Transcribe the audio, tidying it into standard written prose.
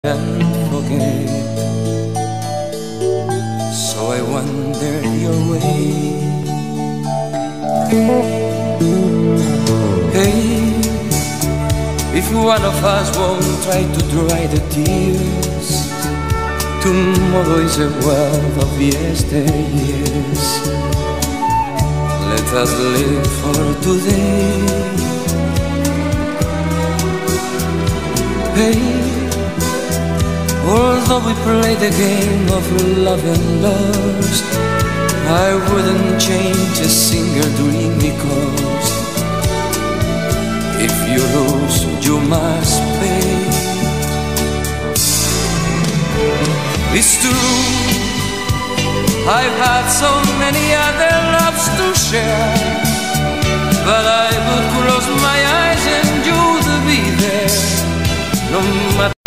and forget. So I wandered your way. Hey, if one of us won't try to dry the tears, tomorrow is a world of yesteryears. Let us live for today. Hey, although we play the game of love and lost, I wouldn't change a single dream, because if you lose, you must pay. It's true, I've had so many other loves to share, but I would close my eyes and you'd be there, no matter